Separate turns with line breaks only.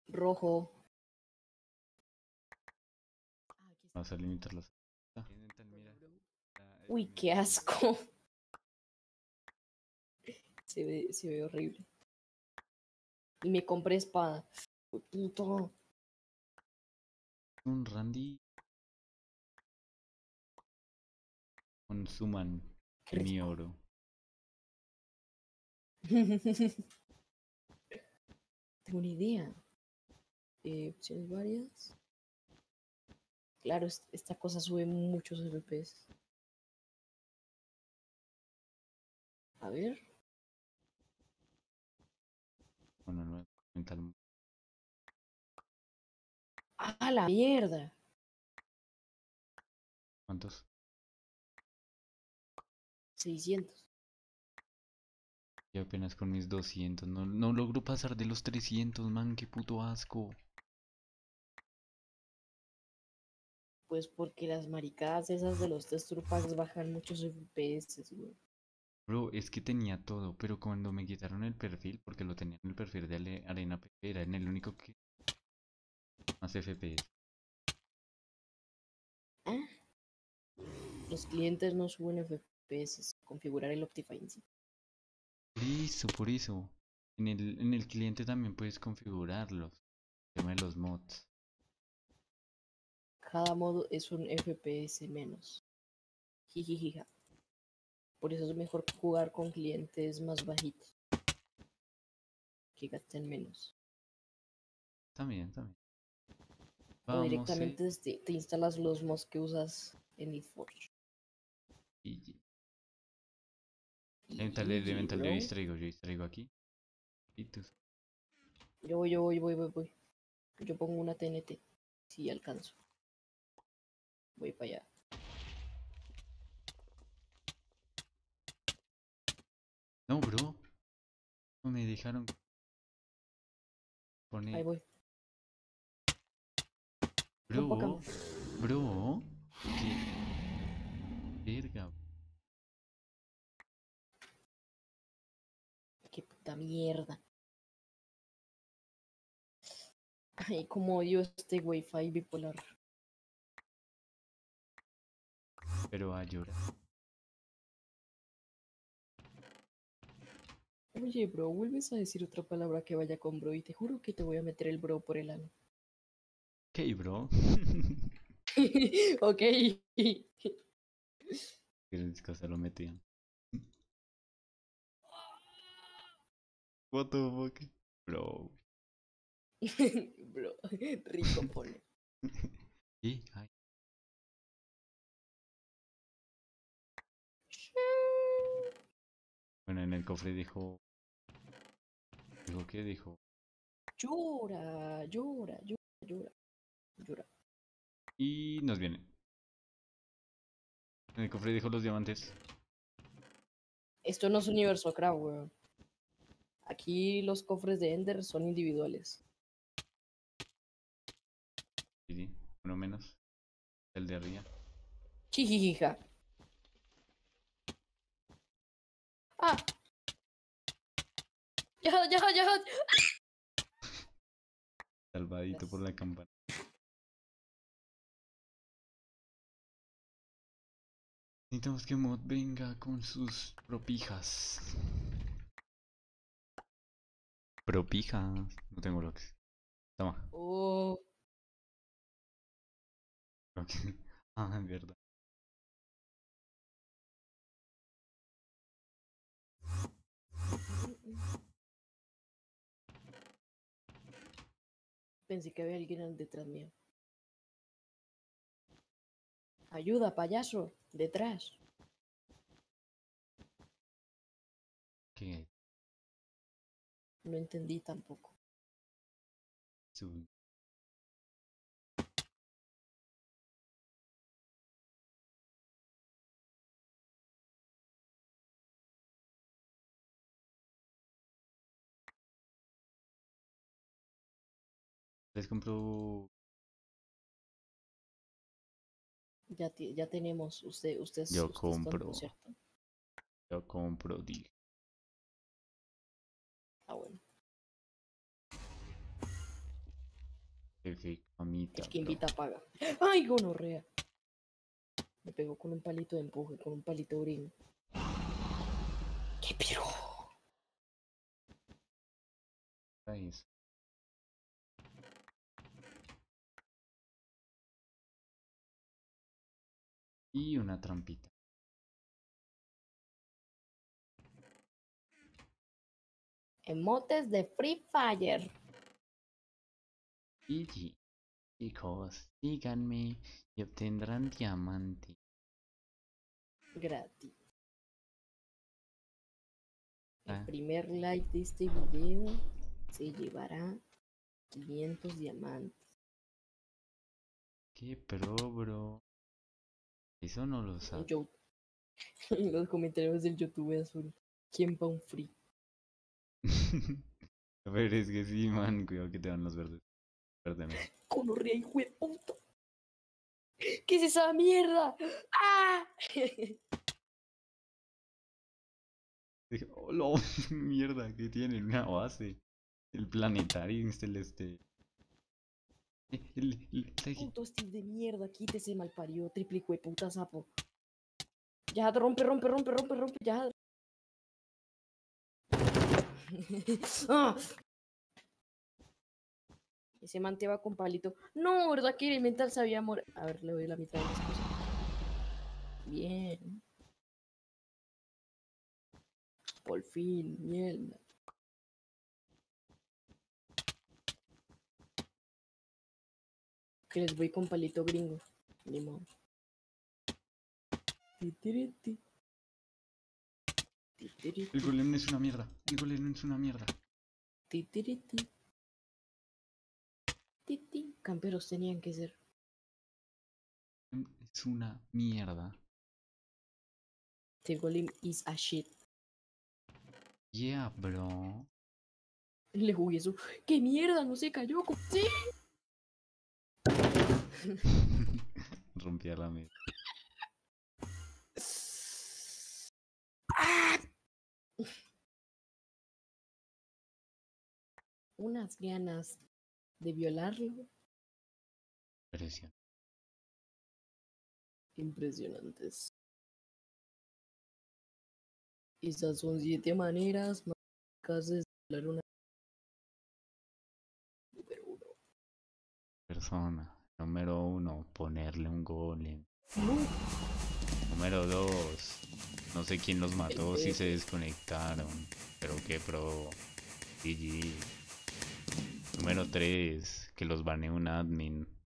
Rojo. Ah, aquí está.
Vamos a limitarlas.
Uy, qué asco. Se ve horrible. Y me compré espada. Uy, puto.
Un Randy. Consuman
Qué
mi
rico.
oro.
Tengo una idea. Opciones varias. Claro, esta cosa sube muchos FPS. A ver.
Bueno, no mental.
¡Ah, la mierda!
¿Cuántos?
600.
Y apenas con mis 200. No logro pasar de los 300, man. Qué puto asco.
Pues porque las maricadas esas de los texture packs bajan muchos FPS, güey.
Bro, es que tenía todo, pero cuando me quitaron el perfil, porque lo tenía en el perfil de Arena PP, era en el único que más FPS.
Ah, los clientes no suben FPS. Configurar el Optifine. Sí.
Por eso. En el cliente también puedes configurarlos. El tema de los mods.
Cada modo es un FPS menos. Jijijija. Por eso es mejor jugar con clientes más bajitos. Que gasten menos.
También, también.
O
Vamos,
directamente te instalas los mods que usas en eForge.
y
GG,
elemental,
bro.
yo distraigo aquí. Y tú.
Voy. Yo pongo una TNT. Si alcanzo. Voy para allá.
No, bro. No me dejaron
Ahí
poner.
voy. Ven para acá.
Bro, bro. Qué verga.
Qué puta mierda. Ay, como odio este wifi bipolar.
Pero a llorar.
Oye, bro, vuelves a decir otra palabra que vaya con bro y te juro que te voy a meter el bro por el ano.
Ok, bro.
Ok.
Que se lo metían. What the fuck? Bro.
Bro, rico pone.
Y, ay. Bueno, en el cofre dijo. ¿Dijo qué? Dijo.
Llora, llora, llora, llora, llora.
Y nos viene. En el cofre dijo los diamantes.
Esto no es universo crowd, weón. Aquí los cofres de Ender son individuales.
Sí, sí. Uno menos. El de arriba.
Jijijija. Ah, ya.
Salvadito por la campana. Necesitamos que Mod venga con sus propijas. Propijas. No tengo bloques. Toma.
Oh.
Bloques. Ah, es verdad.
Pensé que había alguien detrás mío. Ayuda, payaso, detrás.
¿Qué?
No entendí tampoco.
Su- Les compro.
Ya tenemos. Usted
Yo
es tonto,
compro.
¿cierto?
Yo compro, dije.
Ah, bueno.
Mamita,
El que
bro.
invita paga. ¡Ay, gonorrea! Me pegó con un palito de empuje, con un palito gringo. ¡Qué piro!
Ahí. Y una trampita.
Emotes de Free Fire.
Y chicos, síganme y obtendrán diamante.
Gratis. El
Ah,
primer like de este video se llevará 500 diamantes.
qué pro, bro. Eso no lo sabe.
Yo, en los comentarios del YouTube azul. ¿Quién va un free?
Pero es que sí, man. Cuidado que te dan los verdes. Perdeme.
¡Conorrea, hijo de puta! ¿Qué es esa mierda? ¡Ah!
Oh, no, mierda, que tienen una base. El planetario celeste.
Puto Steve de mierda, quítese malparido, triple hijo de puta sapo. Ya, rompe, ya. ¡Ah! Ese man te va con palito. No, ¿verdad que Elemental sabía morir? A ver, le doy la mitad de las cosas. Bien. Por fin, mierda. Que les voy con palito gringo. Ni modo. Titiriti. Titiriti.
El golem es una mierda. El golem es una mierda.
Titiriti. Titi. Camperos tenían que ser.
Es una mierda.
The golem is a shit.
Yeah, bro.
Le jugué eso. ¡Qué mierda! No se cayó. ¡Sí!
Rompí a la mesa.
¡Ah! Unas ganas de violarlo
Presión.
impresionantes. Esas son 7 maneras más eficaces de violar una número 1.
Persona. Número 1. Ponerle un golem.
No.
Número 2. No sé quién los mató si se desconectaron. Pero qué pro. GG. Número 3. Que los banee un admin.